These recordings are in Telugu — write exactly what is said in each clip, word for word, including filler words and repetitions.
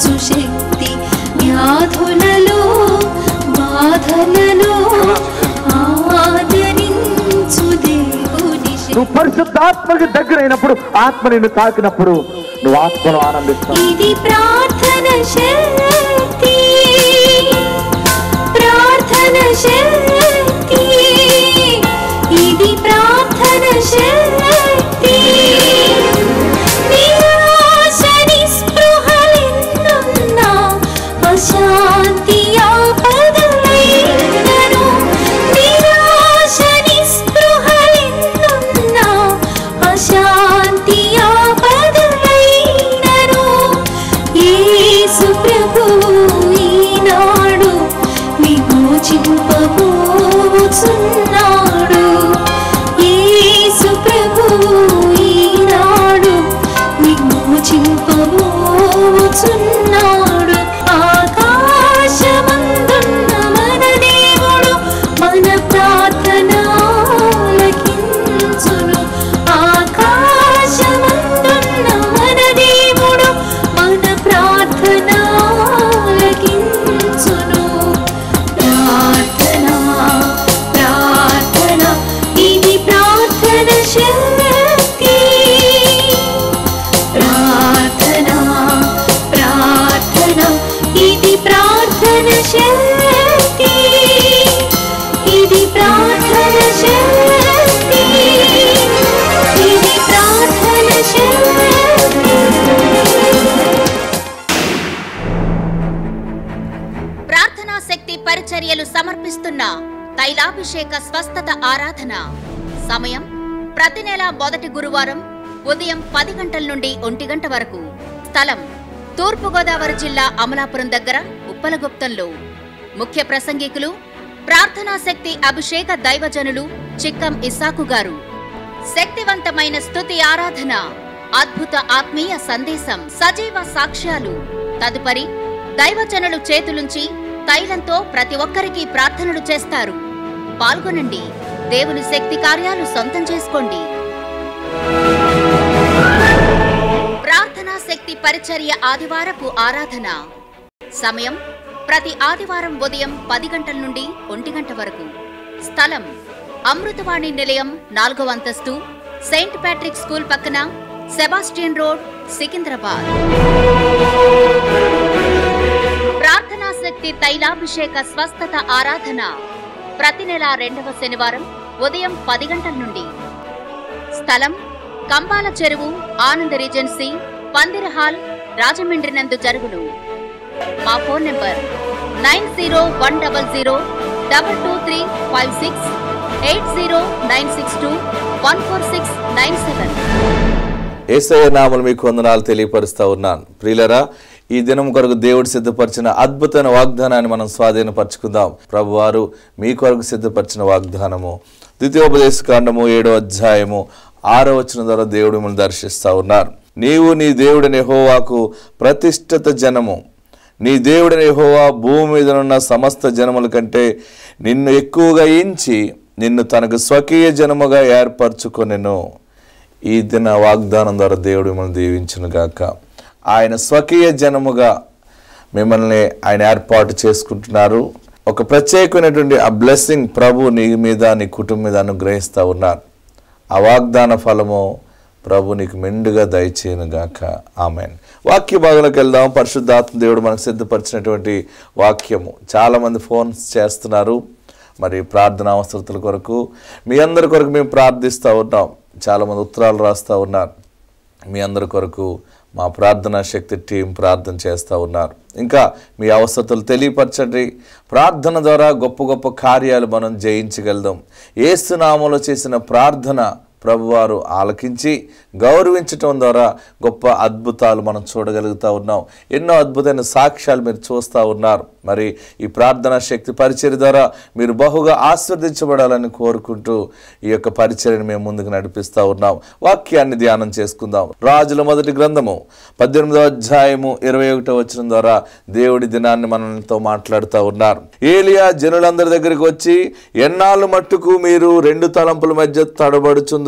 మార్చు శక్తి వ్యాధులలో బాధలలో ఆదరించు దేవుని శక్తి. నువ్వు పరిశుద్ధాత్మకి దగ్గరైనప్పుడు ఆత్మ నిన్ను తాకినప్పుడు నువ్వు ఆత్మను ఆనందిస్తావు. ఇది ప్రార్థన శక్తి, ప్రార్థన శక్తి, ఇది ప్రార్థన శక్తి. నిరాశ నిస్పృహలెన్నున్నా అశాంతి ఆపదలైనను, నిరాశ నిస్పృహలెన్నున్నా అశాంతి ఆపదలైనను యేసు ప్రభువు ఈనాడు విమోచింపబోచున్నాడు. యేసు ప్రభువు ఈనాడు విమోచింపబోచున్నాడు. ఆకాశమందున్న మన దేవుడు మన ప్రార్థన ఆలకించును. ఆకాశమందున్న మన దేవుడు మన ప్రార్థన ఆలకించును. ప్రార్థన ప్రార్థన ఇది ప్రార్థన శక్తి. ప్రార్థన ప్రార్థన ఇది ప్రార్థన శక్తి. ఇది ప్రార్థన శక్తి. ఇది ప్రార్థన శక్తి. ప్రార్థనా శక్తి పరిచర్యలు సమర్పిస్తున్న తైలాభిషేక స్వస్థత ఆరాధన. సమయం ప్రతి నెల మొదటి గురువారం ఉదయం పది గంటల నుండి ఒంటి గంట వరకు. స్థలం తూర్పుగోదావరి జిల్లా అమలాపురం దగ్గర ఉప్పలగుప్తంలో. ముఖ్య ప్రసంగికులు ప్రార్థనా శక్తి అభిషేక దైవజనులు చిక్కం ఇస్సాకు గారు. శక్తివంతమైన స్తుతి ఆరాధన, అద్భుత ఆత్మీయ సందేశం, సజీవ సాక్ష్యాలు. తదుపరి దైవజనులు చేతులుంచి తైలంతో ప్రతి ఒక్కరికి ప్రార్థనలు చేస్తారు. పాల్గొనండి, దేవుని శక్తి కార్యాలు సొంతం చేసుకోండి. ప్రార్థనా శక్తి పరిచర్య ఆదివారపు ఆరాధన. సమయం ప్రతి ఆదివారం ఉదయం పది గంటల నుండి ఒంటి గంట వరకు. స్థలం అమృతవాణి నిలయం నాలుగవ అంతస్తు, సెయింట్ ప్యాట్రిక్ స్కూల్ పక్కన, సెబాస్టియన్ రోడ్, సికింద్రాబాద్. ప్రార్థనా శక్తి తైలాభిషేక స్వస్థత ఆరాధన ప్రతి నెల రెండవ శనివారం ఉదయం పది గంటల నుండి. స్థలం కంబాల చెరువు, ఆనంద రీజెన్సీ, పందిర హాల్, రాజమండ్రి నందు జరుగును. మా phone number nine zero one double zero double two three five six, eight zero nine six two one four six nine seven. Yesayya నామములో మీకు వందనాలు తెలియపరుస్తా ఉన్నాను. ప్రియులరా, ఈ దినం కొరకు దేవుడు సిద్ధపరిచిన అద్భుతమైన వాగ్దానాన్ని మనం స్వాధీనపరచుకుందాం. ప్రభువారు మీ కొరకు సిద్ధపరిచిన వాగ్దానము ద్వితీయోపదేశ కాండము ఏడో అధ్యాయము ఆరో వచనం ద్వారా దేవుడు మిమ్మల్ని దర్శిస్తా ఉన్నారు. నీవు నీ దేవుడైన యెహోవాకు ప్రతిష్ఠిత జనము. నీ దేవుడైన యెహోవా భూమి మీద ఉన్న సమస్త జనముల కంటే నిన్ను ఎక్కువగా ఎంచి నిన్ను తనకు స్వకీయ జనముగా ఏర్పరచుకొనెను. ఈ దిన వాగ్దానం ద్వారా దేవుడు మిమ్మల్ని దీవించును గాక. ఆయన స్వకీయ జనముగా మిమ్మల్ని ఆయన ఏర్పాటు చేసుకుంటున్నారు. ఒక ప్రత్యేకమైనటువంటి ఆ బ్లెస్సింగ్ ప్రభు నీ మీద నీ కుటుంబం మీద అనుగ్రహిస్తూ ఉన్నారు. ఆ వాగ్దాన ఫలము ప్రభు నీకు మెండుగా దయచేయను గాక. ఆమెన్. వాక్య భాగంలోకి వెళ్దాం. పరిశుద్ధాత్మ దేవుడు మనకు సిద్ధపరిచినటువంటి వాక్యము. చాలామంది ఫోన్స్ చేస్తున్నారు మరి ప్రార్థన అవసరతల కొరకు. మీ అందరి కొరకు మేము ప్రార్థిస్తూ ఉన్నాం. చాలామంది ఉత్తరాలు రాస్తూ ఉన్నారు. మీ అందరి కొరకు మా ప్రార్థనా శక్తి టీం ప్రార్థన చేస్తూ ఉన్నారు. ఇంకా మీ అవసరతలు తెలియపరచండి. ప్రార్థన ద్వారా గొప్ప గొప్ప కార్యాలు మనం జయించగలుగుతాం. యేసు నామములో చేసిన ప్రార్థన ప్రభువారు ఆలకించి గౌరవించటం ద్వారా గొప్ప అద్భుతాలు మనం చూడగలుగుతూ ఉన్నాం. ఎన్నో అద్భుతమైన సాక్ష్యాలు మీరు చూస్తూ ఉన్నారు. మరి ఈ ప్రార్థనా శక్తి పరిచర్య ద్వారా మీరు బహుగా ఆశీర్వదించబడాలని కోరుకుంటూ ఈ యొక్క పరిచర్యను మేము ముందుకు నడిపిస్తూ ఉన్నాం. వాక్యాన్ని ధ్యానం చేసుకుందాం. రాజుల మొదటి గ్రంథము పద్దెనిమిదవ అధ్యాయము ఇరవై ఒకటో వచనం ద్వారా దేవుడి దినాన్ని మనతో మాట్లాడుతూ ఉన్నారు. ఏలియా జనులందరి దగ్గరికి వచ్చి, ఎన్నాళ్ళు మట్టుకు మీరు రెండు తలంపుల మధ్య తడబడుచుందో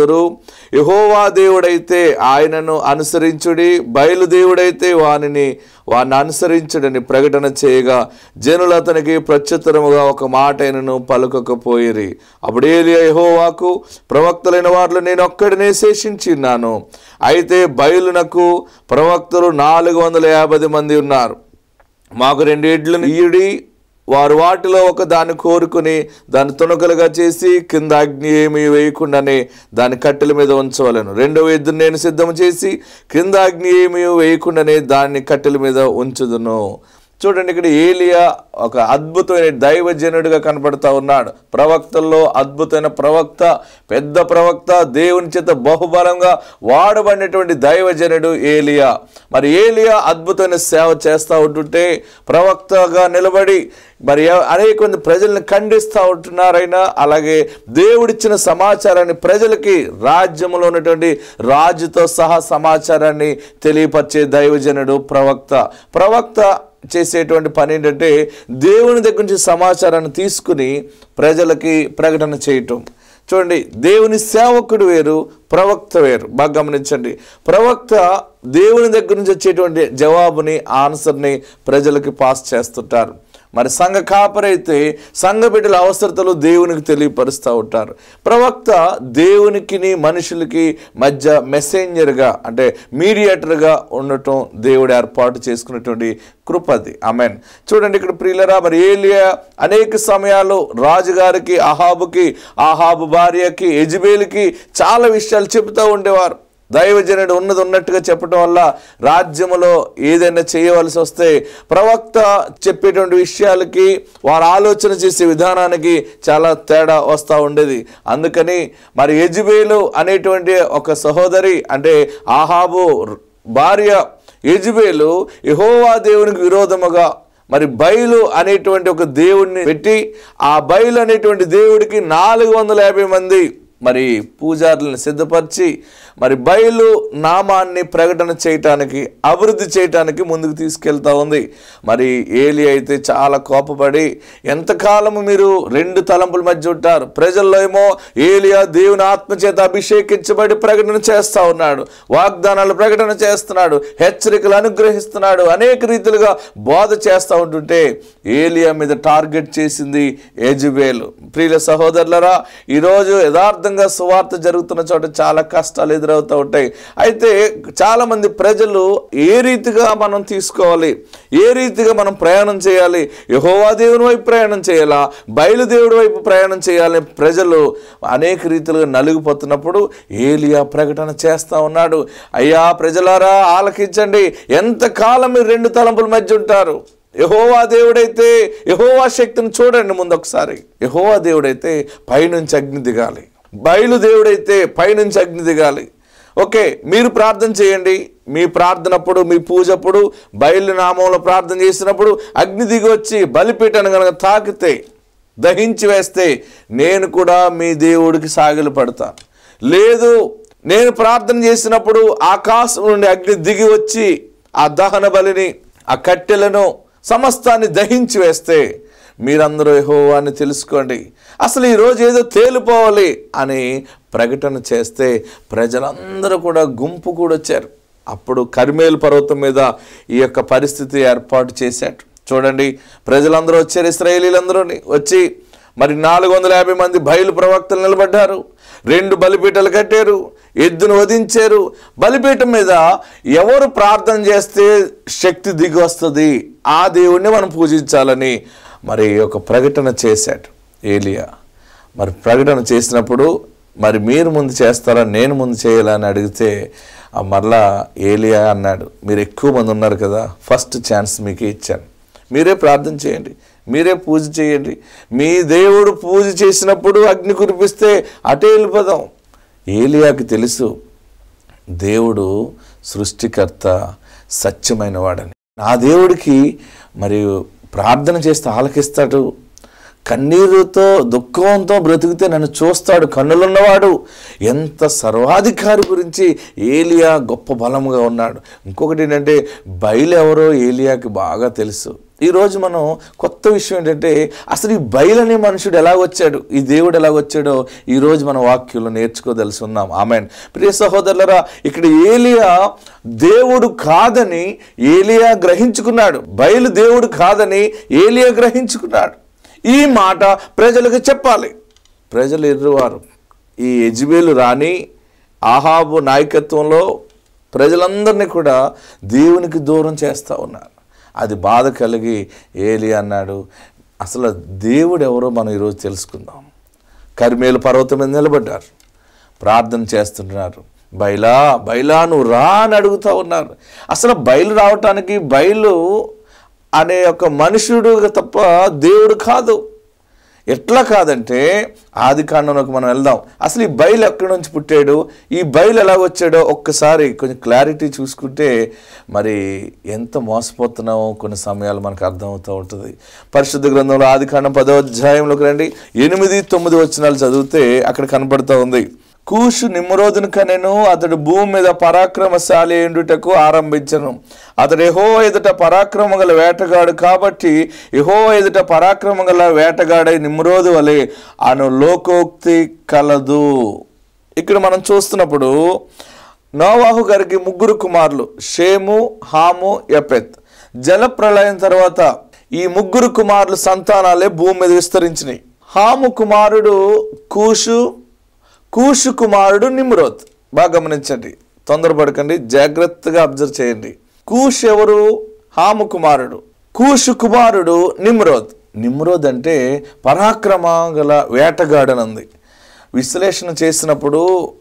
పలుకుదురు. యెహోవా దేవుడైతే ఆయనను అనుసరించుడి, బయలుదేవుడైతే వానిని వారిని అనుసరించుడని ప్రకటన చేయగా జనులు అతనికి ప్రత్యుత్తరముగా ఒక మాట అయినను పలుకకపోయిరి. అప్పుడు ఏలియా యెహోవాకు, ప్రవక్తలైన వారిలో నేను ఒక్కడినే శేషించి ఉన్నాను, అయితే బయలునకు ప్రవక్తలు నాలుగు వందల యాభై మంది ఉన్నారు. మాకు రెండు ఎడ్లు ఇయుడి. వారు వాటిలో ఒక దాన్ని కోరుకుని దాన్ని తునకలుగా చేసి కింద అగ్ని ఏమీ వేయకుండానే దాని కట్టెల మీద ఉంచవలను. రెండవ ఎద్దును నేను సిద్ధం చేసి కింద అగ్ని ఏమీ వేయకుండానే దాన్ని కట్టెల మీద ఉంచుదును. చూడండి, ఇక్కడ ఏలియా ఒక అద్భుతమైన దైవజనుడిగా కనపడతా ఉన్నాడు. ప్రవక్తల్లో అద్భుతమైన ప్రవక్త, పెద్ద ప్రవక్త, దేవుని చేత బహుబలంగా వాడబడినటువంటి దైవజనుడు ఏలియా. మరి ఏలియా అద్భుతమైన సేవ చేస్తూ ఉంటుంటే ప్రవక్తగా నిలబడి మరి అనేక మంది ప్రజల్ని ఖండిస్తూ ఉంటున్నారైనా, అలాగే దేవుడిచ్చిన సమాచారాన్ని ప్రజలకి రాజ్యంలో ఉన్నటువంటి రాజుతో సహా సమాచారాన్ని తెలియపరిచే దైవజనుడు ప్రవక్త. ప్రవక్త చేసేటువంటి పని ఏంటంటే దేవుని దగ్గర నుంచి సమాచారాన్ని తీసుకుని ప్రజలకి ప్రకటన చేయటం. చూడండి, దేవుని సేవకుడు వేరు, ప్రవక్త వేరు. బాగా గమనించండి. ప్రవక్త దేవుని దగ్గర నుంచి వచ్చేటువంటి జవాబుని, ఆన్సర్ని ప్రజలకి పాస్ చేస్తుంటారు. మరి సంఘ కాపరైతే సంఘ బిడ్డల అవసరతలు దేవునికి తెలియపరుస్తూ ఉంటారు. ప్రవక్త దేవునికి మనుషులకి మధ్య మెసెంజర్గా, అంటే మీడియేటర్గా ఉండటం దేవుడు ఏర్పాటు చేసుకున్నటువంటి కృపది. ఆమెన్. చూడండి, ఇక్కడ ప్రియులరా, మరి ఏలియా అనేక సమయాల్లో రాజుగారికి, అహాబుకి, అహాబు భార్యకి, యెజబేలుకి చాలా విషయాలు చెబుతూ ఉండేవారు. దైవజనుడు ఉన్నది ఉన్నట్టుగా చెప్పడం వల్ల రాజ్యములో ఏదైనా చేయవలసి వస్తే ప్రవక్త చెప్పేటువంటి విషయాలకి, వారు ఆలోచన చేసే విధానానికి చాలా తేడా వస్తూ ఉండేది. అందుకని మరి యెజబేలు అనేటువంటి ఒక సహోదరి, అంటే ఆహాబు భార్య యెజబేలు యెహోవా దేవునికి విరోధముగా మరి బయలు అనేటువంటి ఒక దేవుడిని పెట్టి, ఆ బయలు అనేటువంటి దేవుడికి నాలుగు వందల యాభై మంది మరి పూజారులను సిద్ధపరిచి మరి బయలు నామాన్ని ప్రకటన చేయటానికి, అభివృద్ధి చేయటానికి ముందుకు తీసుకెళ్తా ఉంది. మరి ఏలి అయితే చాలా కోపపడి, ఎంతకాలము మీరు రెండు తలంపుల మధ్య ఉంటారు? ప్రజల్లో ఏమో ఏలియా దేవుని ఆత్మచేత అభిషేకించబడి ప్రకటన చేస్తూ ఉన్నాడు, వాగ్దానాలు ప్రకటన చేస్తున్నాడు, హెచ్చరికలు అనుగ్రహిస్తున్నాడు, అనేక రీతిలుగా బోధ చేస్తూ ఉంటుంటే ఏలియా మీద టార్గెట్ చేసింది యెజబేలు. ప్రియుల సహోదరులరా, ఈరోజు యథార్థంగా సువార్త జరుగుతున్న చోట చాలా కష్టాలు ఎదురవుతూ ఉంటాయి. అయితే చాలా మంది ప్రజలు ఏ రీతిగా మనం తీసుకోవాలి, ఏ రీతిగా మనం ప్రయాణం చేయాలి, యెహోవా దేవుని వైపు ప్రయాణం చేయాలా, బయలుదేవుడి వైపు ప్రయాణం చేయాలని ప్రజలు అనేక రీతిలుగా నలిగిపోతున్నప్పుడు ఏలియా ప్రకటన చేస్తూ ఉన్నాడు. అయ్యా ప్రజలారా ఆలకించండి, ఎంతకాలం మీరు రెండు తలంపుల మధ్య ఉంటారు? యెహోవా దేవుడైతే యెహోవా శక్తిని చూడండి. ముందు ఒకసారి యెహోవా దేవుడైతే పైనుంచి అగ్ని దిగాలి, బయలుదేవుడైతే పైనుంచి అగ్ని దిగాలి. ఓకే, మీరు ప్రార్థన చేయండి. మీ ప్రార్థనప్పుడు, మీ పూజప్పుడు, బయలు నామంలో ప్రార్థన చేసినప్పుడు అగ్ని దిగి వచ్చి బలిపీఠను కనుక తాకితే, దహించి వేస్తే నేను కూడా మీ దేవుడికి సాగిలు పడతాను. లేదు, నేను ప్రార్థన చేసినప్పుడు ఆకాశం నుండి అగ్ని దిగి వచ్చి ఆ దహన బలిని, ఆ కట్టెలను సమస్తాన్ని దహించి వేస్తే మీరందరూ యెహోవాని తెలుసుకోండి, అసలు ఈరోజు ఏదో తేలిపోవాలి అని ప్రకటన చేస్తే ప్రజలందరూ కూడా గుంపు కూడా వచ్చారు. అప్పుడు కర్మేలు పర్వతం మీద ఈ యొక్క పరిస్థితి ఏర్పాటు చేశాడు. చూడండి, ప్రజలందరూ వచ్చారు, ఇశ్రాయేలీలందరూ వచ్చి మరి నాలుగు వందల యాభై మంది బయలు ప్రవక్తలు నిలబడ్డారు. రెండు బలిపీఠాలు కట్టారు, ఎద్దును వధించారు. బలిపీఠం మీద ఎవరు ప్రార్థన చేస్తే శక్తి దిగి వస్తుంది, ఆ దేవుణ్ణి మనం పూజించాలని మరి ఒక ప్రకటన చేశాడు ఏలియా. మరి ప్రకటన చేసినప్పుడు మరి మీరు ముందు చేస్తారా, నేను ముందు చేయాలని అడిగితే మరలా ఏలియా అన్నాడు, మీరు ఎక్కువ మంది ఉన్నారు కదా, ఫస్ట్ ఛాన్స్ మీకే ఇచ్చాను, మీరే ప్రార్థన చేయండి, మీరే పూజ చేయండి. మీ దేవుడు పూజ చేసినప్పుడు అగ్ని కురిపిస్తే అటే వెళ్ళిపోదాం. ఏలియాకి తెలుసు దేవుడు సృష్టికర్త, సత్యమైన వాడని. నా దేవుడికి మరి ప్రార్థన చేస్తే ఆలకిస్తాడు, కన్నీరుతో దుఃఖంతో బ్రతికితే నన్ను చూస్తాడు కన్నులున్నవాడు. ఎంత సర్వాధికారి గురించి ఏలియా గొప్ప బలముగా ఉన్నాడు. ఇంకొకటి ఏంటంటే బయలు ఎవరో ఏలియాకి బాగా తెలుసు. ఈరోజు మనం కొత్త విషయం ఏంటంటే అసలు ఈ బయలు అనే మనుషుడు ఎలా వచ్చాడు, ఈ దేవుడు ఎలా వచ్చాడో ఈరోజు మన వాక్యంలో నేర్చుకోదలిసి ఉన్నాం. ఆమెన్. ప్రియ సహోదరులరా, ఇక్కడ ఏలియా దేవుడు కాదని ఏలియా గ్రహించుకున్నాడు. బయలు దేవుడు కాదని ఏలియా గ్రహించుకున్నాడు. ఈ మాట ప్రజలకు చెప్పాలి. ప్రజలు ఎర్రువారు. ఈ యెజెబెలు రాణి ఆహాబు నాయకత్వంలో ప్రజలందరినీ కూడా దేవునికి దూరం చేస్తూ ఉన్నారు. అది బాధ కలిగి ఏలియా అన్నాడు, అసలు దేవుడు ఎవరో మనం ఈరోజు తెలుసుకుందాం. కర్మేలు పర్వతం మీద నిలబడ్డారు, ప్రార్థన చేస్తున్నారు. బయలా బయలా నువ్వు రా అని అడుగుతూ ఉన్నారు. అసలు బయలు రావటానికి బయలు అనే ఒక మనుషుడు తప్ప దేవుడు కాదు. ఎట్లా కాదంటే ఆది కాండంలోకి మనం వెళ్దాం. అసలు ఈ బయలు ఎక్కడి నుంచి పుట్టాడు, ఈ బయలు ఎలా వచ్చాడో ఒక్కసారి కొంచెం క్లారిటీ చూసుకుంటే మరి ఎంత మోసపోతున్నామో కొన్ని సమయాలు మనకు అర్థమవుతూ ఉంటుంది. పరిశుద్ధ గ్రంథంలో ఆది కాండం పదో అధ్యాయంలోకి రండి. ఎనిమిది తొమ్మిది వచనాలు చదివితే అక్కడ కనపడుతూ ఉంది. కూషు నిమ్రోదును కనెను, అతడు భూమి మీద పరాక్రమశాలి ఎండుటకు ఆరంభించను. అతడు యెహోవా ఎదుట పరాక్రమ గల వేటగాడు కాబట్టి యెహోవా ఎదుట పరాక్రమ గల వేటగాడై నిమ్రోదు వలె అను లోకోక్తి కలదు. ఇక్కడ మనం చూస్తున్నప్పుడు నోవాహు గారికి ముగ్గురు కుమారులు, షేము, హాము, యపెత్. జల ప్రళయం తర్వాత ఈ ముగ్గురు కుమారులు సంతానాలే భూమి మీద విస్తరించినాయి. హాము కుమారుడు కూషు, కూషు కుమారుడు నిమ్రోద్. బాగా గమనించండి, తొందరపడకండి, జాగ్రత్తగా అబ్జర్వ్ చేయండి. కూష్ ఎవరు? హాము కుమారుడు. కూషు కుమారుడు నిమ్రోద్. నిమ్రోద్ అంటే పరాక్రమ గల వేటగాడనంది. విశ్లేషణ చేసినప్పుడు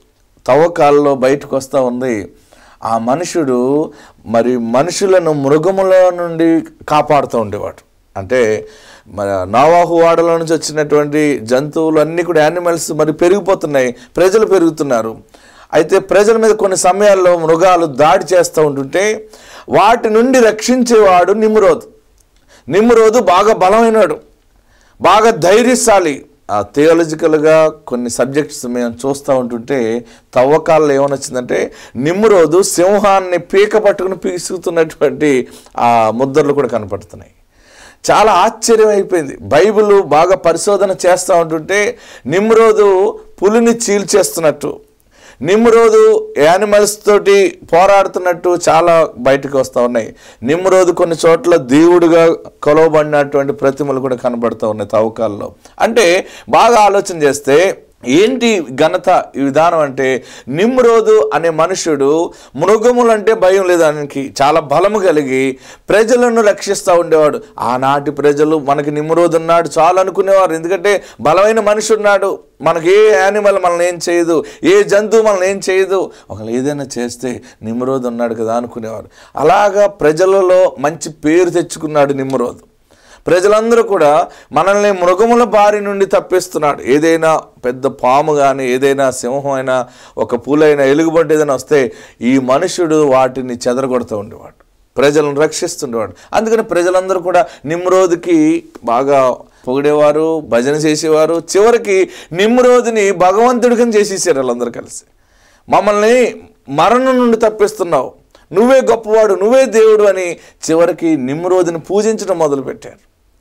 తవ్వకాలలో బయటకు వస్తూ ఉంది, ఆ మనుషుడు మరి మనుషులను మృగముల నుండి కాపాడుతూ ఉండేవాడు. అంటే మన నోవాహు వాడలో నుంచి వచ్చినటువంటి జంతువులు అన్నీ కూడా యానిమల్స్ మరి పెరిగిపోతున్నాయి, ప్రజలు పెరుగుతున్నారు. అయితే ప్రజల మీద కొన్ని సమయాల్లో మృగాలు దాడి చేస్తూ ఉంటుంటే వాటి నుండి రక్షించేవాడు నిమ్రోద్. నిమ్రోదు బాగా బలమైనడు, బాగా ధైర్యశాలి. ఆ థియాలజికల్గా కొన్ని సబ్జెక్ట్స్ మేము చూస్తూ ఉంటుంటే తవ్వకాల్లో ఏమనొచ్చిందంటే నిమ్రోదు సింహాన్ని పీక పట్టుకుని పీసుకుతున్నటువంటి ఆ ముద్రలు కూడా కనపడుతున్నాయి. చాలా ఆశ్చర్యం అయిపోయింది. బైబిల్ బాగా పరిశోధన చేస్తూ ఉంటుంటే నిమ్రోదు పులిని చీల్చేస్తున్నట్టు, నిమ్రోదు యానిమల్స్ తోటి పోరాడుతున్నట్టు చాలా బయటకు వస్తూ ఉన్నాయి. నిమ్రోదు కొన్ని చోట్ల దేవుడిగా కొలవబడినటువంటి ప్రతిమలు కూడా కనబడుతూ ఉన్నాయి తవ్వకాల్లో. అంటే బాగా ఆలోచన చేస్తే ఏంటి ఘనత ఈ విధానం అంటే నిమ్రోదు అనే మనుషుడు మృగములంటే భయం లేదానికి చాలా బలము కలిగి ప్రజలను రక్షిస్తూ ఉండేవాడు. ఆనాటి ప్రజలు మనకి నిమ్రోదు ఉన్నాడు చాలు అనుకునేవారు. ఎందుకంటే బలమైన మనిషి ఉన్నాడు, మనకి ఏ యానిమల్ మనల్ని ఏం చేయదు, ఏ జంతువు మనల్ని ఏం చేయదు, ఒకళ్ళు ఏదైనా చేస్తే నిమ్రోదు ఉన్నాడు కదా అనుకునేవారు. అలాగా ప్రజలలో మంచి పేరు తెచ్చుకున్నాడు నిమ్రోదు. ప్రజలందరూ కూడా మనల్ని మృగముల బారి నుండి తప్పిస్తున్నాడు. ఏదైనా పెద్ద పాము కానీ ఏదైనా సింహం అయినా ఒక పూలైనా ఎలుగుబంటి ఏదైనా వస్తే ఈ మనుషుడు వాటిని చెదరగొడుతూ ఉండేవాడు, ప్రజలను రక్షిస్తుండేవాడు. అందుకని ప్రజలందరూ కూడా నిమ్రోదుకి బాగా పొగిడేవారు, భజన చేసేవారు. చివరికి నిమ్రోదుని భగవంతుడికని చేసేసారు వాళ్ళందరూ కలిసి. మమ్మల్ని మరణం నుండి తప్పిస్తున్నావు, నువ్వే గొప్పవాడు, నువ్వే దేవుడు అని చివరికి నిమ్రోదుని పూజించడం మొదలుపెట్టారు.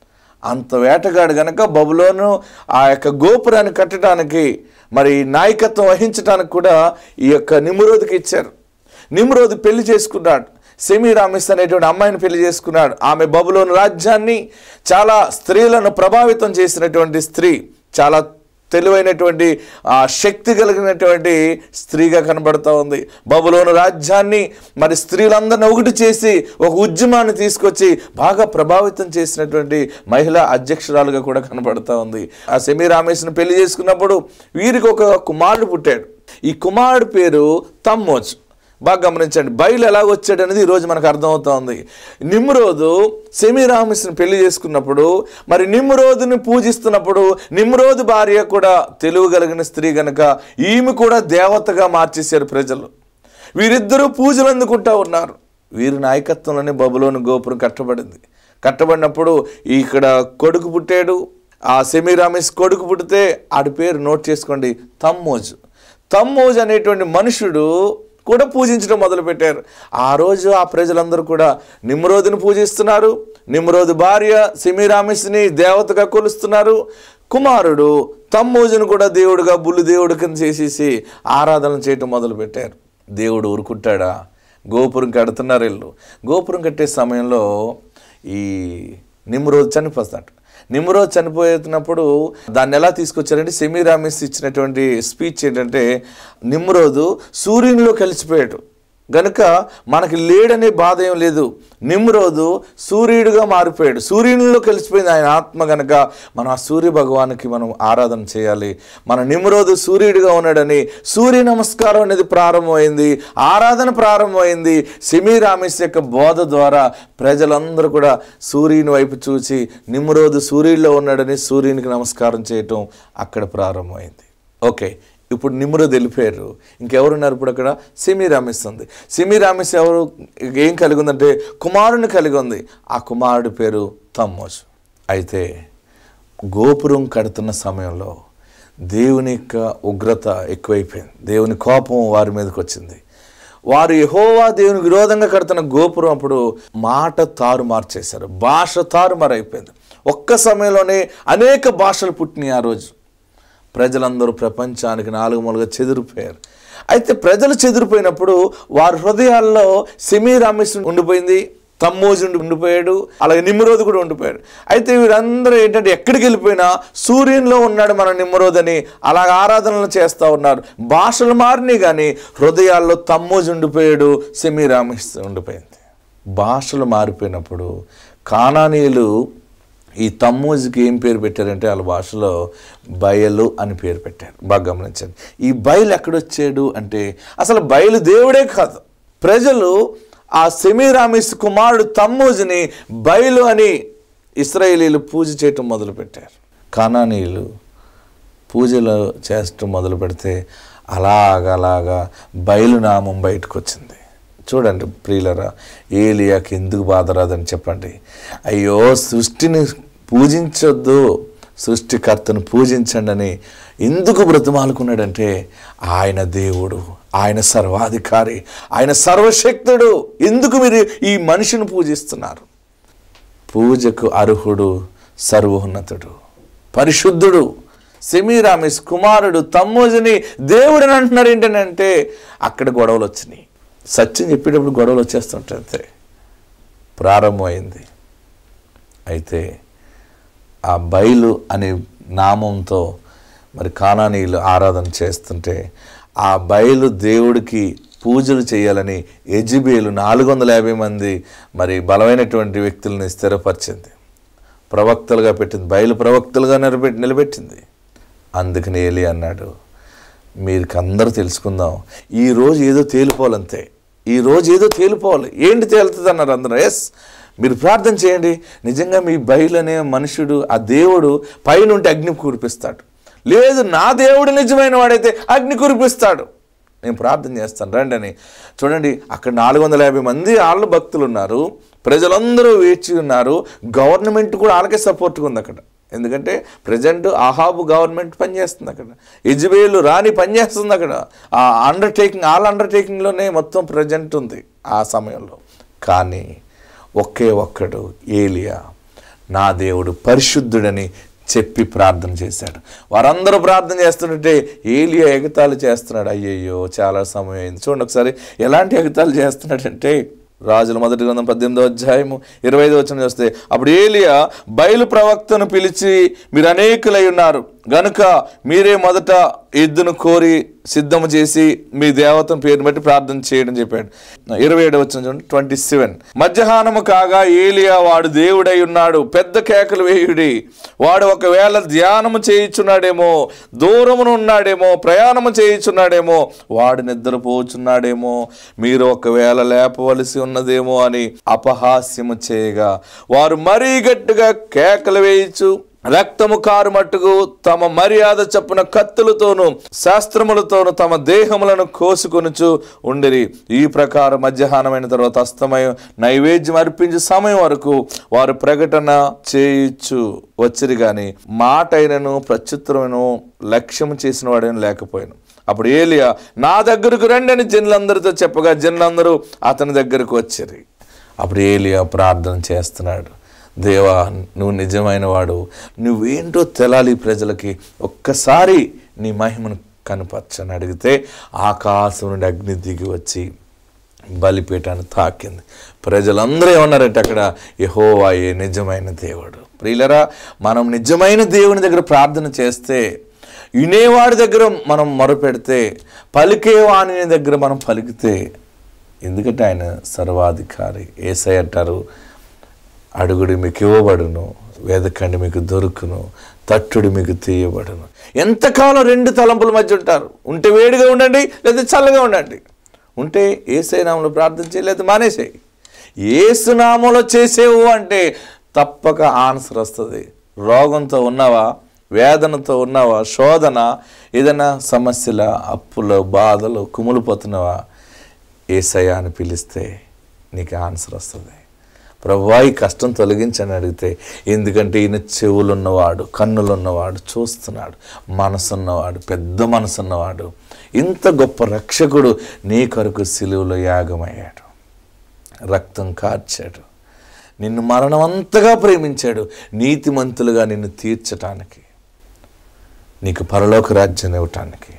అంత వేటగాడు గనక బబులోను ఆ యొక్క గోపురాన్ని కట్టడానికి మరి నాయకత్వం వహించడానికి కూడా ఈ యొక్క నిమ్రోదుకి ఇచ్చారు. నిమ్రోదు పెళ్లి చేసుకున్నాడు, సెమీరామిస్ అనేటువంటి అమ్మాయిని పెళ్లి చేసుకున్నాడు. ఆమె బబులోను రాజ్యాన్ని చాలా స్త్రీలను ప్రభావితం చేసినటువంటి స్త్రీ, చాలా తెలివైనటువంటి ఆ శక్తి కలిగినటువంటి స్త్రీగా కనబడుతూ ఉంది. బబులోను రాజ్యాన్ని మరి స్త్రీలందరినీ ఒకటి చేసి ఒక ఉద్యమాన్ని తీసుకొచ్చి బాగా ప్రభావితం చేసినటువంటి మహిళా అధ్యక్షురాలుగా కూడా కనబడుతూ ఉంది. ఆ సెమీరామేశ్ను పెళ్లి చేసుకున్నప్పుడు వీరికి ఒక కుమారుడు పుట్టాడు. ఈ కుమారుడు పేరు తమ్మోజ్. బాగా గమనించండి, బయలు ఎలా వచ్చాడు అనేది ఈరోజు మనకు అర్థమవుతా ఉంది. నిమ్రోదు సెమీరామిస్ని పెళ్లి చేసుకున్నప్పుడు మరి నిమ్రోదుని పూజిస్తున్నప్పుడు నిమ్రోదు భార్య కూడా తెలివి కలిగిన స్త్రీ గనక ఈమె కూడా దేవతగా మార్చేశారు ప్రజలు. వీరిద్దరూ పూజలు అందుకుంటా ఉన్నారు. వీరి నాయకత్వంలోనే బబులోను గోపురం కట్టబడింది. కట్టబడినప్పుడు ఇక్కడ కొడుకు పుట్టాడు. ఆ సెమీరామిస్ కొడుకు పుడితే ఆడి పేరు నోట్ చేసుకోండి, తమ్మోజు. తమ్మోజు అనేటువంటి మనుషుడు కూడా పూజించడం మొదలుపెట్టారు. ఆ రోజు ఆ ప్రజలందరూ కూడా నిమ్రోదుని పూజిస్తున్నారు. నిమ్రోదు భార్య సెమీరామిస్ని దేవతగా కొలుస్తున్నారు. కుమారుడు తమ్మోజును కూడా దేవుడుగా, బుల్లి దేవుడు కింద చేసేసి ఆరాధన చేయటం మొదలుపెట్టారు. దేవుడు ఊరుకుంటాడా? గోపురం కడుతున్నారు వీళ్ళు. గోపురం కట్టే సమయంలో ఈ నిమ్రోదు చనిపోతాడు. నిమ్రోదు చనిపోతున్నప్పుడు దాన్ని ఎలా తీసుకొచ్చారంటే, సెమీరామిస్ ఇచ్చినటువంటి స్పీచ్ ఏంటంటే, నిమ్రోదు సూర్యునిలో కలిసిపోయాడు గనుక మనకి లేడనే బాధ ఏం లేదు. నిమ్రోదు సూర్యుడిగా మారిపోయాడు, సూర్యునిలో కలిసిపోయింది ఆయన ఆత్మ. గనక మనం ఆ సూర్య భగవానికి మనం ఆరాధన చేయాలి. మన నిమ్రోదు సూర్యుడిగా ఉన్నాడని సూర్య నమస్కారం అనేది ప్రారంభమైంది, ఆరాధన ప్రారంభమైంది. సెమీరామిస్ యొక్క బోధ ద్వారా ప్రజలందరూ కూడా సూర్యుని వైపు చూసి నిమ్రోదు సూర్యుడిలో ఉన్నాడని సూర్యునికి నమస్కారం చేయటం అక్కడ ప్రారంభమైంది. ఓకే, ఇప్పుడు నిమ్రోదు వెళ్ళిపోయారు. ఇంకెవరున్నారు ఇప్పుడు అక్కడ? సెమీరామిస్ ఉంది. సెమీరామిస్ ఎవరు ఏం కలిగి ఉందంటే కుమారుని కలిగి ఉంది. ఆ కుమారుడి పేరు తమ్మోజు. అయితే గోపురం కడుతున్న సమయంలో దేవుని యొక్క ఉగ్రత ఎక్కువైపోయింది, దేవుని కోపం వారి మీదకి వచ్చింది. వారు యెహోవా దేవుని విరోధంగా కడుతున్న గోపురం అప్పుడు మాట తారుమారు చేశారు, భాష తారుమారు అయిపోయింది. ఒక్క సమయంలోనే అనేక భాషలు పుట్టినాయి. ఆ రోజు ప్రజలందరూ ప్రపంచానికి నాలుగు మూలుగా చెదిరిపోయారు. అయితే ప్రజలు చెదిరిపోయినప్పుడు వారి హృదయాల్లో సెమీరామిస్ ఉండిపోయింది, తమ్మోజు ఉండిపోయాడు, అలాగే నిమ్రోదు కూడా ఉండిపోయాడు. అయితే వీరందరూ ఏంటంటే ఎక్కడికి వెళ్ళిపోయినా సూర్యునిలో ఉన్నాడు మన నిమ్రోదు అని అలాగ ఆరాధనలు చేస్తూ ఉన్నారు. భాషలు మారినాయి కానీ హృదయాల్లో తమ్మోజు ఉండిపోయాడు, సెమీరామిస్ ఉండిపోయింది. భాషలు మారిపోయినప్పుడు కానానీయులు ఈ తమ్మోజుకి ఏం పేరు పెట్టారంటే వాళ్ళ భాషలో బయలు అని పేరు పెట్టారు. బాగా గమనించండి. ఈ బయలు ఎక్కడొచ్చాడు అంటే అసలు బయలు దేవుడే కాదు. ప్రజలు ఆ సెమీరామిస్ కుమారుడు తమ్మోజుని బయలు అని ఇశ్రాయేలీలు పూజ చేయటం మొదలుపెట్టారు. కానానీయులు పూజలు చేస్తూ మొదలు పెడితే అలాగలాగా బయలునామం బయటకు వచ్చింది. చూడండి ప్రియులరా, ఏలియాకి ఎందుకు బాధ రాదని చెప్పండి. అయ్యో సృష్టిని పూజించొద్దు, సృష్టికర్తను పూజించండి అని ఎందుకు బ్రతిమాలుకున్నాడంటే ఆయన దేవుడు, ఆయన సర్వాధికారి, ఆయన సర్వశక్తుడు. ఎందుకు మీరు ఈ మనిషిని పూజిస్తున్నారు? పూజకు అర్హుడు, సర్వోన్నతుడు, పరిశుద్ధుడు సెమీరామిస్ కుమారుడు తమ్మోజుని దేవుడని అంటున్నారు. ఏంటంటే అక్కడ గొడవలు వచ్చినాయి. సత్యం చెప్పేటప్పుడు గొడవలు వచ్చేస్తుంటే ప్రారంభమైంది. అయితే ఆ బయలు అనే నామంతో మరి కానానీయులు ఆరాధన చేస్తుంటే ఆ బయలు దేవుడికి పూజలు చేయాలని యెజెబెలు నాలుగు వందల యాభై మంది మరి బలమైనటువంటి వ్యక్తులని స్థిరపరిచింది, ప్రవక్తలుగా పెట్టింది, బయలు ప్రవక్తలుగా నిలబెట్టి నిలబెట్టింది. అందుకని ఏలి అన్నాడు, మీకు అందరూ తెలుసుకుందాం, ఈరోజు ఏదో తేలిపోవాలంతే, ఈరోజు ఏదో తేలిపోవాలి. ఏంటి తేలుతుంది అన్నారు అందరూ. ఎస్, మీరు ప్రార్థన చేయండి, నిజంగా మీ బయలు అనే మనుషుడు ఆ దేవుడు పైనుండి అగ్ని కురిపిస్తాడు, లేదు నా దేవుడు నిజమైన వాడైతే అగ్ని కురిపిస్తాడు, నేను ప్రార్థన చేస్తాను రండి అని. చూడండి, అక్కడ నాలుగు వందల యాభై మంది వాళ్ళు భక్తులు ఉన్నారు, ప్రజలందరూ వేచి ఉన్నారు, గవర్నమెంట్ కూడా వాళ్ళకే సపోర్ట్గా ఉంది అక్కడ. ఎందుకంటే ప్రజెంట్ అహాబు గవర్నమెంట్ పనిచేస్తుంది అక్కడ, యెజెబెలు రాణి పనిచేస్తుంది అక్కడ. ఆ అండర్టేకింగ్ ఆల్ అండర్టేకింగ్లోనే మొత్తం ప్రజెంట్ ఉంది ఆ సమయంలో. కానీ ఒకే ఒక్కడు ఏలియా నా దేవుడు పరిశుద్ధుడని చెప్పి ప్రార్థన చేశాడు. వారందరూ ప్రార్థన చేస్తుంటే ఏలియా ఎగతాళి చేస్తున్నాడు. అయ్యయ్యో చాలా సమయం అయింది. చూడండి ఒకసారి ఎలాంటి ఎగతాళి చేస్తున్నాడంటే, రాజుల మొదటి గ్రంథం పద్దెనిమిదో అధ్యాయము ఇరవై ఐదో వచనం చూస్తే, అప్పుడు ఏలియా బయలు ప్రవక్తను పిలిచి, మీరు అనేకులై ఉన్నారు గనుక మీరే మొదట ఎద్దును కోరి సిద్ధము చేసి మీ దేవతను పేరు బట్టి ప్రార్థన చేయడం చెప్పాడు. ఇరవై ఏడు వచ్చిన చూడండి, ట్వంటీ సెవెన్ మధ్యాహ్నము కాగా ఏలియా వాడు దేవుడై ఉన్నాడు, పెద్ద కేకలు వేయుడి, వాడు ఒకవేళ ధ్యానము చేయించున్నాడేమో, దూరమును ఉన్నాడేమో, ప్రయాణము చేయించున్నాడేమో, వాడు నిద్రపోచున్నాడేమో, మీరు ఒకవేళ లేపవలసి ఉన్నదేమో అని అపహాస్యము చేయగా వారు మరీ గట్టిగా కేకలు వేయించు రక్తము కారు మట్టుకు తమ మర్యాద చప్పున కత్తులతోనూ శాస్త్రములతోనూ తమ దేహములను కోసుకొనుచు ఉండిరి. ఈ ప్రకారం మధ్యాహ్నమైన తర్వాత అస్తమయం నైవేద్యం అర్పించే సమయం వరకు వారు ప్రకటన చేయుచు వచ్చిరి గాని మాట అయినను ప్రత్యుత్తరమైన లక్ష్యం చేసిన వాడని లేకపోయాను. అప్పుడు ఏలియా నా దగ్గరకు రండి అని జనులందరితో చెప్పగా జనులందరూ అతని దగ్గరకు వచ్చారు. అప్పుడు ఏలియా ప్రార్థన చేస్తున్నాడు, దేవా నువ్వు నిజమైన వాడు, నువ్వేంటో తెలాలి ప్రజలకి, ఒక్కసారి నీ మహిమను కనపరచని అడిగితే ఆకాశం నుండి అగ్ని దిగి వచ్చి బలిపీఠాన్ని తాకింది. ప్రజలందరూ ఏమన్నారంటే అక్కడ యెహోవాయే నిజమైన దేవుడు. ప్రియులరా, మనం నిజమైన దేవుని దగ్గర ప్రార్థన చేస్తే, వినేవాడి దగ్గర మనం మొరపెడితే, పలికేవాని దగ్గర మనం పలికితే, ఎందుకంటే ఆయన సర్వాధికారి. యేసయ్య అంటారు, అడుగుడి మీకు ఇవ్వబడును, వెదకండి మీకు దొరుకును, తట్టుడి మీకు తీయబడును. ఎంతకాలం రెండు తలంపుల మధ్య ఉంటారు? ఉంటే వేడిగా ఉండండి, లేదా చల్లగా ఉండండి. ఉంటే యేసయ్య నామములో ప్రార్థన చేయి, లేదా మానేసేయి. యేసు నామములో చేసేవు అంటే తప్పక ఆన్సర్ వస్తుంది. రోగంతో ఉన్నావా, వేదనతో ఉన్నావా, శోధన, ఏదైనా సమస్యల, అప్పులు, బాధలు, కుమిలిపోతున్నావా, యేసయ్య అని పిలిస్తే నీకు ఆన్సర్ వస్తుంది. ప్రభువా ఈ కష్టం తొలగించని అడిగితే, ఎందుకంటే ఈయన చెవులున్నవాడు, కన్నులున్నవాడు, చూస్తున్నాడు, మనసున్నవాడు, పెద్ద మనసున్నవాడు, ఇంత గొప్ప రక్షకుడు నీ కొరకు సిలువలో యాగమయ్యాడు, రక్తం కార్చాడు, నిన్ను మరణమంతగా ప్రేమించాడు, నీతిమంతులుగా నిన్ను తీర్చటానికి, నీకు పరలోక రాజ్యాన్ని ఇవ్వటానికి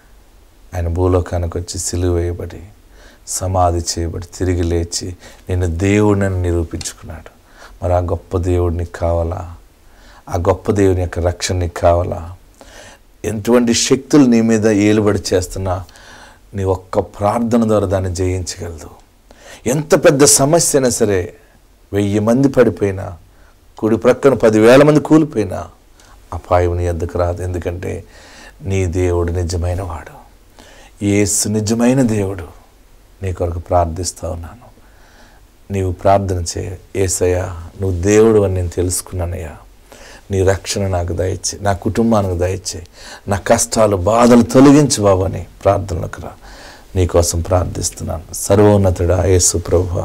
ఆయన భూలోకానికి వచ్చి సిలువ వేయబడి సమాధి చేయబడి తిరిగి లేచి నేను దేవుడిని నిరూపించుకున్నాడు. మరి ఆ గొప్ప దేవుడు నీకు కావాలా? ఆ గొప్ప దేవుని యొక్క రక్షణ నీకు కావాలా? ఎటువంటి శక్తులు నీ మీద ఏలుబడి చేస్తున్నా నీ ఒక్క ప్రార్థన ద్వారా దాన్ని జయించగలదు. ఎంత పెద్ద సమస్య అయినా సరే, వెయ్యి మంది పడిపోయినా, కుడి ప్రక్కన పదివేల మంది కూలిపోయినా అపాయం నీ ఎద్దకు రాదు. ఎందుకంటే నీ దేవుడు నిజమైన వాడు, యేసు నిజమైన దేవుడు. నీ కొరకు ప్రార్థిస్తూ ఉన్నాను, నీవు ప్రార్థన చేయ. యేసయ్యా నువ్వు దేవుడు అని నేను తెలుసుకున్నానయ్యా, నీ రక్షణ నాకు దయచే, నా కుటుంబానికి దయచే, నా కష్టాలు బాధలు తొలగించు బాబు అని ప్రార్థనలకు రా. నీకోసం ప్రార్థిస్తున్నాను. సర్వోన్నతుడా యేసు ప్రభువా,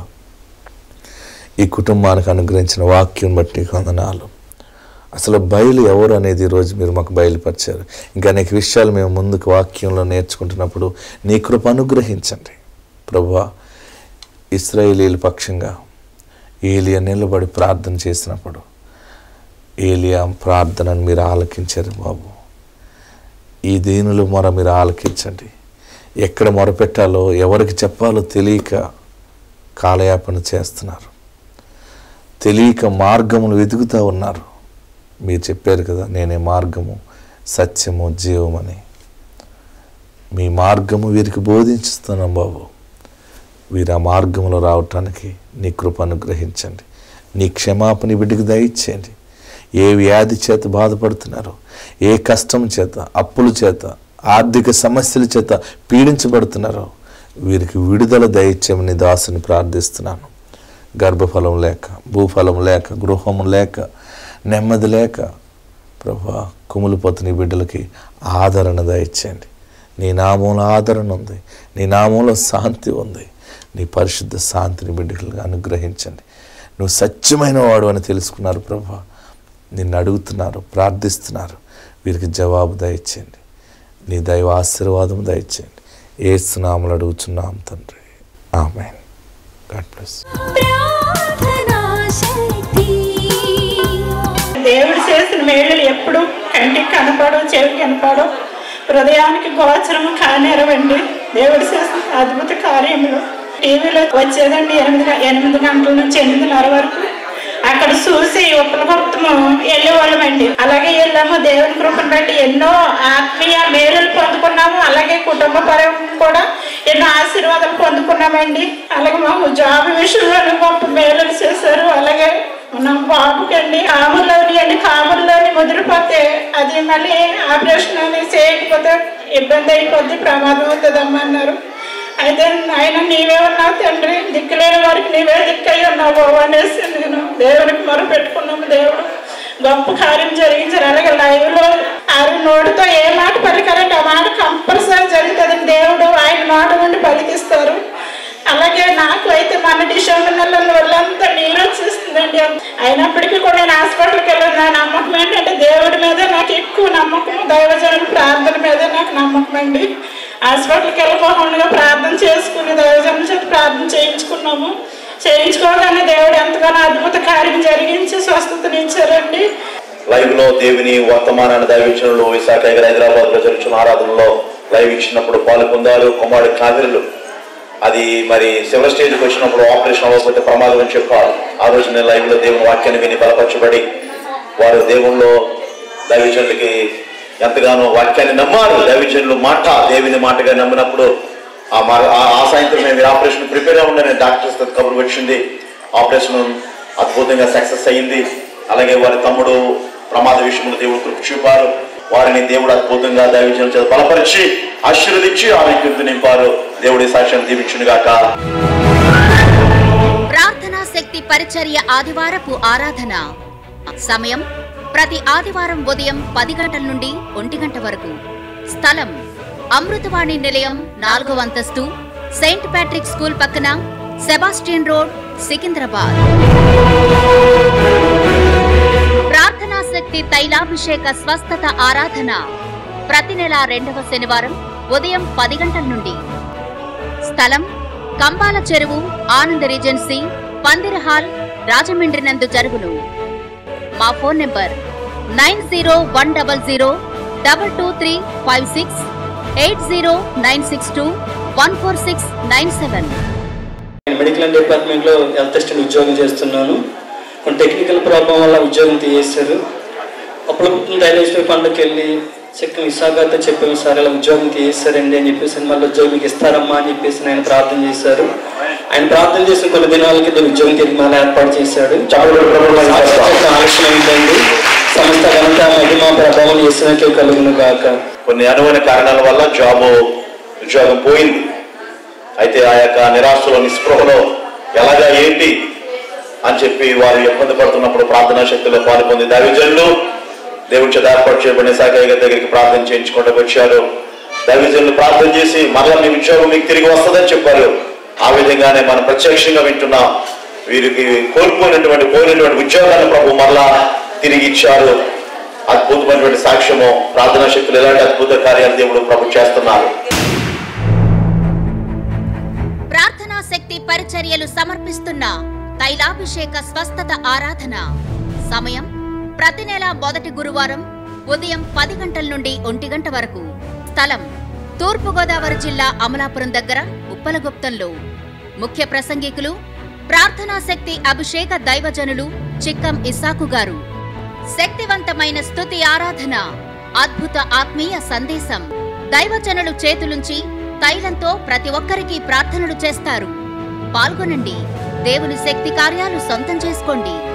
ఈ కుటుంబానికి అనుగ్రహించిన వాక్యం బట్టి నీకు వందనాలు. అసలు బయలు ఎవరు అనేది ఈరోజు మీరు మాకు బయలుపరిచారు. ఇంకా అనేక విషయాలు మేము ముందుకు వాక్యంలో నేర్చుకుంటున్నప్పుడు నీ కృప అనుగ్రహించండి ప్రభువా. ఇశ్రాయేలీయుల పక్షంగా ఏలియా నిలబడి ప్రార్థన చేసినప్పుడు ఏలియా ప్రార్థనను మీరు ఆలకించారు బాబు. ఈ దీనులు మొర మీరు ఆలకించండి. ఎక్కడ మొరపెట్టాలో ఎవరికి చెప్పాలో తెలియక కాలయాపన చేస్తున్నారు, తెలియక మార్గములు వెతుకుతూ ఉన్నారు. మీరు చెప్పారు కదా, నేనే మార్గము సత్యము జీవమని. మీ మార్గము వీరికి బోధించుతున్నాం బాబు. వీరు ఆ మార్గంలో రావటానికి నీ కృప అనుగ్రహించండి. నీ క్షమాపణ బిడ్డకు దయచేయండి. ఏ వ్యాధి చేత బాధపడుతున్నారో, ఏ కష్టం చేత, అప్పుల చేత, ఆర్థిక సమస్యల చేత పీడించబడుతున్నారో వీరికి విడుదల దయచేయమని దాసుని ప్రార్థిస్తున్నాను. గర్భఫలం లేక, భూఫలం లేక, గృహం లేక, నెమ్మది లేక ప్రభువా కుమిలిపోతున్న ఈ బిడ్డలకి ఆదరణ దయచేయండి. నీ నామంలో ఆదరణ ఉంది, నీ నామంలో శాంతి ఉంది. నీ పరిశుద్ధ శాంతిని బిడ్డలుగా అనుగ్రహించండి. నువ్వు సత్యమైన వాడు అని తెలుసుకున్నారు ప్రభువా, నిన్ను అడుగుతున్నారు, ప్రార్థిస్తున్నారు. వీరికి జవాబు దయచేయండి. నీ దైవ ఆశీర్వాదం దయచేయండి. యేసు నామములో అడుగుచున్నాం తండ్రి, ఆమేన్. God bless. దేవుడు చేసిన మేళ్ళు ఎప్పుడు కంటికి కనపడు, చెవికి కనపడు, హృదయానికి గోచరము కానేరవండి. దేవుడు చేసిన అద్భుత కార్యములు టీవీలో వచ్చేదండి. ఎనిమిది ఎనిమిది గంటల నుంచి ఎనిమిదిన్నర వరకు అక్కడ చూసి ఉపలభక్తము వెళ్ళేవాళ్ళమండి. అలాగే వెళ్ళాము. దేవుని కృపను బట్టి ఎన్నో ఆత్మీయ మేలులు పొందుకున్నాము. అలాగే కుటుంబ పరంగా కూడా ఎన్నో ఆశీర్వాదాలు పొందుకున్నామండి. అలాగే మాకు జాబ్ విషయంలో గొప్ప మేలులు చేశారు. అలాగే నా బాబుకండి కాముల్లోని అండి కాముల్లోని ముదిరిపోతే అది మళ్ళీ ఆపరేషన్ అనేది చేయకపోతే ఇబ్బంది అయిపోద్ది, ప్రమాదం అవుతుందమ్మా అన్నారు. అయితే ఆయన నీవే ఉన్నావు తండ్రి, దిక్కులేని వారికి నీవే దిక్కై ఉన్నావు అనేసి నేను దేవునికి మొర పెట్టుకున్నాము. దేవుడు గొప్ప కార్యం జరిగించారు. అలాగే లైవ్లో ఆయన నోటితో ఏ మాట పలికారంటే ఆ మాట కంపల్సరీ జరుగుతుందని దేవుడు ఆయన నోట నుండి పలికిస్తారు. అలాగే నాకు అయితే మన డిసెంబర్ నెలలో వాళ్ళంతా నీళ్ళు వచ్చేస్తుందండి. అయినప్పటికీ కూడా నేను హాస్పిటల్కి వెళ్ళాను. నా నమ్మకం ఏంటంటే దేవుడి మీద నాకు ఎక్కువ నమ్మకం, దైవజనుల ప్రార్థన మీద నాకు నమ్మకం అండి. హాస్పిటల్కి వెళ్ళిపోకుండా ప్రార్థన చేసుకుని దైవజనుల చేత ప్రార్థన చేయించుకున్నాము. చేయించుకోగానే దేవుడు ఎంతగానో అద్భుత కార్యం జరిగించి స్వస్థతనిచ్చారండి. లైవ్ లో దేవుని వర్తమానాన్ని దైవజనులు విశాఖ హైదరాబాద్ లో జరుగుతున్న ఆరాధనలో లైవ్ ఇచ్చినప్పుడు పాల్గొందారు. కుమారుడు కావిరులు అది మరి సివర్ స్టేజ్కి వచ్చినప్పుడు ఆపరేషన్ అవ్వకపోతే ప్రమాదం అని చెప్పారు. ఆ రోజు నేను లైవ్ లో దేవుని వాక్యాన్ని విని బలపరచబడి వారు దేవుల్లో దైవజనులకి ఎంతగానో వాక్యాన్ని నమ్మారు. దైవజనులు మాట దేవుని మాటగా నమ్మినప్పుడు ఆ ఆ సాయంత్రం మేము ఆపరేషన్ ప్రిపేర్ అవ్వండి నేను డాక్టర్స్ కబురు వచ్చింది. ఆపరేషన్ అద్భుతంగా సక్సెస్ అయ్యింది. అలాగే వారి తమ్ముడు ప్రమాద విషయంలో దేవుడు కృప చూపారు. వారిని దేవుడు అద్భుతంగా దైవజనుల చేత బలపరిచి ఆశీర్వదించి ఆరోగ్యంతో నింపారు. దేవుడి సాక్ష్యాన్ని దీవించును గాక. ప్రార్థనా శక్తి పరిచర్య ఆదివారపు ఆరాధన సమయం ప్రతి ఆదివారం ఉదయం పది గంటల నుండి ఒంటి గంట వరకు. స్థలం అమృతవాణి నిలయం నాలుగవ అంతస్తు, సెయింట్ ప్యాట్రిక్ స్కూల్ పక్కన, సెబాస్టియన్ రోడ్, సికింద్రాబాద్. ప్రార్థనా శక్తి తైలాభిషేక స్వస్థత ఆరాధన ప్రతి నెల రెండవ శనివారం ఉదయం పది గంటల నుండి. స్థలం కంబాల చెరువు, ఆనంద రీజెన్సీ, పందిర హాల్, రాజమండ్రి నందు జరుగును. మా phone number nine zero one double zero double two three five six, eight zero nine six two one four six nine seven. నేను మెడికల్ డిపార్ట్మెంట్లో హెల్త్ అసిస్టెంట్ ఉద్యోగం చేస్తున్నాను. కొన్ని టెక్నికల్ ప్రాబ్లం వల్ల ఉద్యోగం తీసేశారు. అప్పుడు రైల్వే పండుగకి వెళ్ళి చెక్ విశాఖతో చెప్పాము, సార్ ఇలా ఉద్యోగం తీసేశారండి అని చెప్పేసి, మళ్ళీ ఉద్యోగం మీకు ఇస్తారమ్మా అని చెప్పేసి ఆయన ప్రార్థన చేశారు. ఆయన ప్రార్థన చేసిన కొన్ని దినాలకి ఉద్యోగం తిరిగి మళ్ళీ ఏర్పాటు చేశాడు. ఆలస్యం అయిందండి. సంస్థ కనుక మహిమ ప్రభావం చేసినట్లే కలుగును కాక. కొన్ని అనువైన కారణాల వల్ల జాబ్ ఉద్యోగం పోయింది. అయితే ఆ యొక్క నిరాశలో నిస్పృహలో ఎలాగా ఏంటి అని చెప్పి వారు ఇబ్బంది పడుతున్నప్పుడు ప్రార్థనా శక్తిలో పాల్పొంది దైవజనులు దేవుడి చేత ఏర్పాటు చేయబడిన శాఖయ్య గారి దగ్గరికి ప్రార్థన చేయించుకుంటూ వచ్చారు. దైవజనులు ప్రార్థన చేసి మరలా మీ ఉద్యోగం మీకు తిరిగి వస్తుందని చెప్పారు. ఆ విధంగానే మనం ప్రత్యక్షంగా వింటున్నాం. వీరికి కోల్పోయినటువంటి పోయినటువంటి ఉద్యోగాన్ని ప్రభు మరలా తిరిగి ఇచ్చారు. అద్భుతమైనటువంటి సాక్ష్యము, ప్రార్థనా శక్తులు ఎలాంటి అద్భుత కార్యాలు దేవుడు ప్రభు చేస్తున్నారు. ప్రార్థనా శక్తి పరిచర్యలు సమర్పిస్తున్న తైలాభిషేక స్వస్థత ఆరాధన సమయం ప్రతి నెల మొదటి గురువారం ఉదయం పది గంటల నుండి ఒంటి గంట వరకు. స్థలం తూర్పుగోదావరి జిల్లా అమలాపురం దగ్గర ఉప్పలగుప్తంలో. ముఖ్య ప్రసంగికులు ప్రార్థనా శక్తి అభిషేక దైవజనులు చిక్కం ఇస్సాకు గారు. శక్తివంతమైన స్తుతి ఆరాధన, అద్భుత ఆత్మీయ సందేశం. దైవజనులు చేతులుంచి తైలంతో ప్రతి ఒక్కరికి ప్రార్థనలు చేస్తారు. పాల్గొనండి, దేవుని శక్తి కార్యాలు సొంతం చేసుకోండి.